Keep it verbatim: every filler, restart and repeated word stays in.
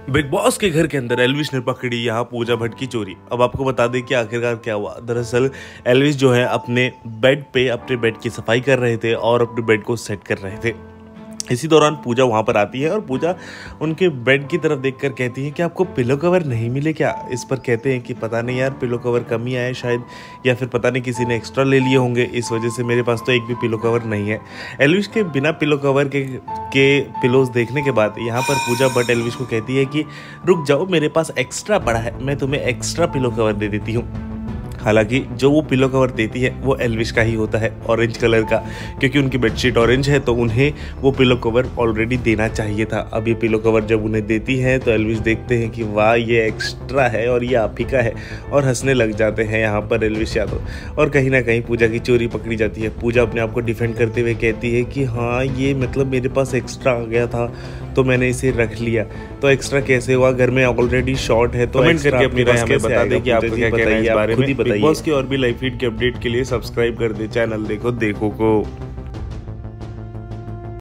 Big boss के घर के अंदर एल्विश ने पकड़ी यहाँ पूजा भट्ट की चोरी। अब आपको बता दें कि आखिरकार क्या हुआ। दरअसल एल्विश जो है अपने बेड पे अपने बेड की सफाई कर रहे थे और अपने बेड को सेट कर रहे थे। इसी दौरान पूजा वहाँ पर आती है और पूजा उनके बेड की तरफ देखकर कहती है कि आपको पिलो कवर नहीं मिले क्या। इस पर कहते हैं कि पता नहीं यार, पिलो कवर कम ही आए शायद, या फिर पता नहीं किसी ने एक्स्ट्रा ले लिए होंगे, इस वजह से मेरे पास तो एक भी पिलो कवर नहीं है। एल्विश के बिना पिलो कवर के के पिलोज देखने के बाद यहाँ पर पूजा भट्ट एल्विश को कहती है कि रुक जाओ, मेरे पास एक्स्ट्रा पड़ा है, मैं तुम्हें एक्स्ट्रा पिलो कवर दे देती हूँ। हालांकि जो वो पिलो कवर देती है वो एल्विश का ही होता है, ऑरेंज कलर का, क्योंकि उनकी बेडशीट ऑरेंज है तो उन्हें वो पिलो कवर ऑलरेडी देना चाहिए था। अब ये पिलो कवर जब उन्हें देती है तो एल्विश देखते हैं कि वाह ये एक्स्ट्रा है और ये आप ही का है, और हंसने लग जाते हैं यहाँ पर एल्विश यादव। और कहीं ना कहीं पूजा की चोरी पकड़ी जाती है। पूजा अपने आप को डिफेंड करते हुए कहती है कि हाँ ये मतलब मेरे पास एक्स्ट्रा आ गया था तो मैंने इसे रख लिया। तो एक्स्ट्रा कैसे हुआ, घर में ऑलरेडी शॉर्ट है तो कमेंट करके अपनी राय हमें बता दें कि आपको क्या कहना है इस बारे में। बिग बॉस की और भी लाइव फीड के अपडेट के लिए सब्सक्राइब कर दे चैनल देखो देखो को।